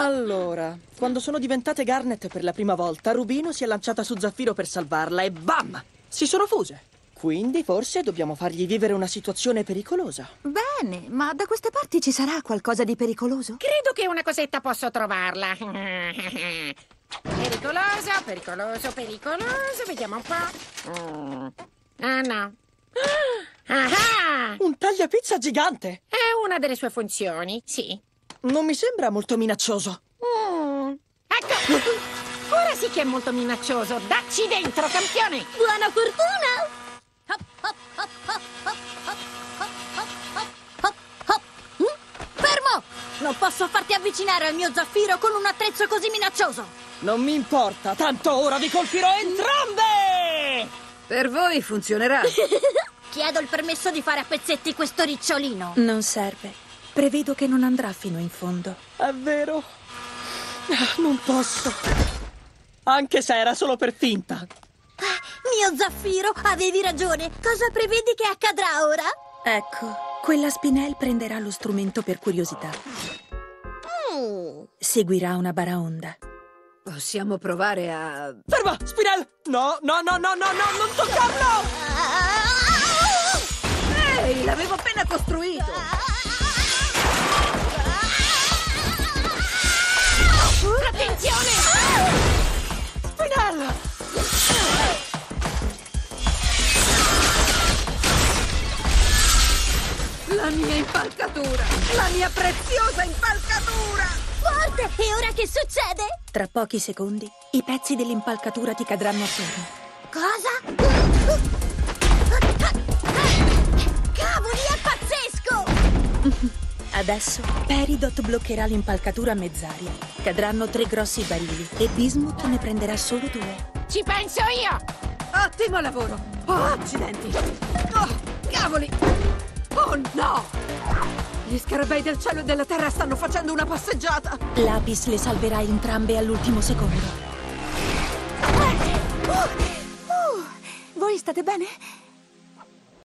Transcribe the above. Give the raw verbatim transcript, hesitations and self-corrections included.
Allora, quando sono diventate Garnet per la prima volta, Rubino si è lanciata su Zaffiro per salvarla e bam! Si sono fuse. Quindi forse dobbiamo fargli vivere una situazione pericolosa. Bene, ma da queste parti ci sarà qualcosa di pericoloso? Credo che una cosetta posso trovarla. Pericoloso, pericoloso, pericoloso. Vediamo un po'. Mm. Ah, no. Ah! Un tagliapizza gigante! È una delle sue funzioni, sì. Non mi sembra molto minaccioso. Mm. Ecco! Ora sì che è molto minaccioso. Dacci dentro, campione! Buona fortuna! Hop, hop, hop, hop, hop, hop, hop, hop, hop, hop. Mm? Fermo! Non posso farti avvicinare al mio zaffiro con un attrezzo così minaccioso! Non mi importa, tanto ora vi colpirò entrambe! Per voi funzionerà. Chiedo il permesso di fare a pezzetti questo ricciolino. Non serve. Prevedo che non andrà fino in fondo. È vero. Non posso. Anche se era solo per finta. Mio zaffiro, avevi ragione. Cosa prevedi che accadrà ora? Ecco, quella Spinel prenderà lo strumento per curiosità. Mm. Seguirà una baraonda. Possiamo provare a... Ferma, Spinel! No, no, no, no, no, no, non toccarlo! Ehi, l'avevo appena costruito! Attenzione! Spinel! La mia impalcatura! La mia preziosa impalcatura! Forte! E ora che succede? Tra pochi secondi, i pezzi dell'impalcatura ti cadranno attorno. Cosa? Cavoli, è pazzesco! Adesso Peridot bloccherà l'impalcatura a mezz'aria. Cadranno tre grossi barili e Bismuth ne prenderà solo due. Ci penso io! Ottimo lavoro! Oh, accidenti! Oh, cavoli! Oh no! Gli scarabei del cielo e della terra stanno facendo una passeggiata! Lapis le salverà entrambe all'ultimo secondo. Uh, uh, voi state bene?